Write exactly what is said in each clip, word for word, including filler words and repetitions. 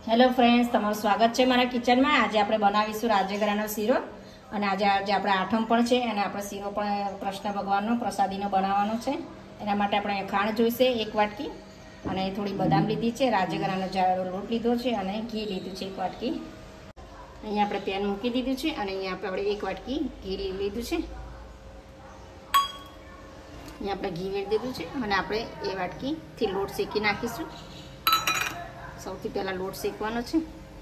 Hello friends, તમારું સ્વાગત છે મારા કિચનમાં। આજે આપણે બનાવીશું રાજગરાનો શીરો અને આજે આજે આપણે આઠમ પણ છે અને આપણે શીરો પણ કૃષ્ણ ભગવાનનો પ્રસાદીનો બનાવવાનો છે। એના માટે આપણે ખાંડ જોઈશે એક વાટકી અને થોડી બદામ લીધી છે, રાજગરાનો જાડો લોટ લીધો છે અને ઘી લીધું છે એક વાટકી। અહીંયા આપણે પેન મૂકી દીધું છે અને અહીંયા આપણે એક વાટકી ઘી લીધું છે। અહીંયા આપણે ઘી વેરી દીધું છે અને આપણે એ વાટકીથી લોટ શેકી નાખીશું। સૌથી પહેલા લોટ શેકવાનો છે।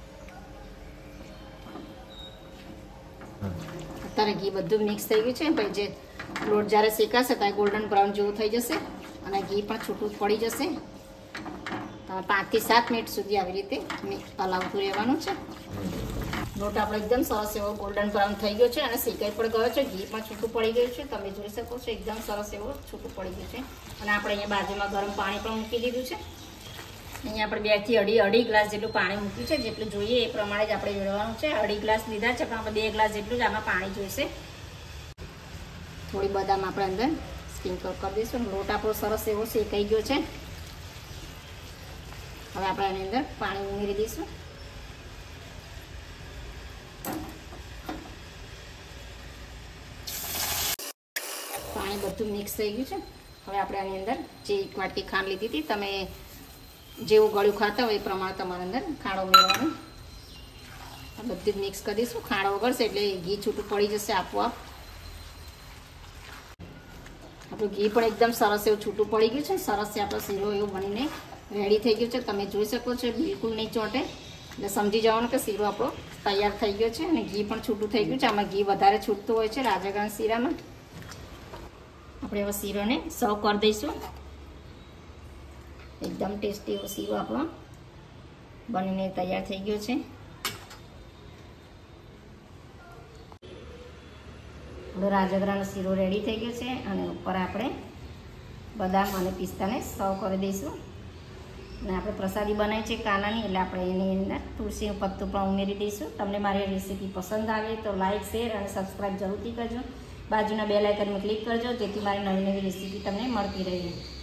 અત્યારે ઘી બધું મિક્સ થઈ ગયું છે, પછી જે લોટ જ્યારે શેકાશે ત્યારે ગોલ્ડન બ્રાઉન જેવું થઈ જશે અને ઘી પણ છૂટું પડી જશે। તમે પાંચથી સાત મિનિટ સુધી આવી રીતે હલાવતું રહેવાનું છે। લોટ આપણો એકદમ સરસ એવો ગોલ્ડન બ્રાઉન થઈ ગયો છે અને શેકાઈ પણ ગયો છે, ઘી પણ છૂટું પડી ગયું છે, તમે જોઈ શકો છો એકદમ સરસ એવો છૂટું પડી ગયું છે। અને આપણે અહીંયા બાજુમાં ગરમ પાણી પણ મૂકી દીધું છે। અહીંયા આપણે બે થી અઢી અઢી ગ્લાસ જેટલું પાણી મૂક્યું છે, જેટલું જોઈએ એ પ્રમાણે જ આપણે વેળવાનું છે। અઢી ગ્લાસ લીધા છે પણ આપણે બે ગ્લાસ જેટલું જ આમાં પાણી જોઈશે। થોડી બદામ આપણે અંદર સ્પ્રિંકલ કરી દઈશું। લોટ આપણો સરસ એવો શેકાઈ ગયો છે। હવે આપણે આની અંદર પાણી ઉમેરી દઈશું। પાણી બધું મિક્સ થઈ ગયું છે। હવે આપણે આની અંદર જે એક વાટકી ખાંડ લીધી હતી, તમે જેવું ગળ્યું ખાતા હોય એ પ્રમાણે તમારે અંદર ખાંડ ઉમેરવાનું। બધું મિક્સ કરી દઈશું। ખાંડ ઓગળશે એટલે ઘી છૂટું પડી જશે આપોઆપ। આપણું ઘી પણ એકદમ સરસ એવું છૂટું પડી ગયું છે, સરસ છે આપણો શીરો એવું બનીને રેડી થઈ ગયું છે। તમે જોઈ શકો છો બિલકુલ નહીં ચોંટે, એટલે સમજી જવાનું કે શીરો આપણો તૈયાર થઈ ગયો છે અને ઘી પણ છૂટું થઈ ગયું છે। આમાં ઘી વધારે છૂટતું હોય છે રાજગરાના શીરામાં। આપણે હવે શીરોને સર્વ કરી દઈશું। એકદમ ટેસ્ટી એવો શીરો આપણો બનીને તૈયાર થઈ ગયો છે। આપણો રાજગરાનો શીરો રેડી થઈ ગયો છે અને ઉપર આપણે બદામ અને પિસ્તાને સર્વ કરી દઈશું। અને આપણે પ્રસાદી બનાવી છે કાનાની, એટલે આપણે એની અંદર તુલસીનું પત્તું પણ ઉમેરી દઈશું। તમને મારી રેસીપી પસંદ આવે તો લાઇક, શેર અને સબસ્ક્રાઈબ જરૂરથી કરજો। બાજુના બેલ આઇકનમાં ક્લિક કરજો, જેથી મારી નવી નવી રેસીપી તમને મળતી રહે।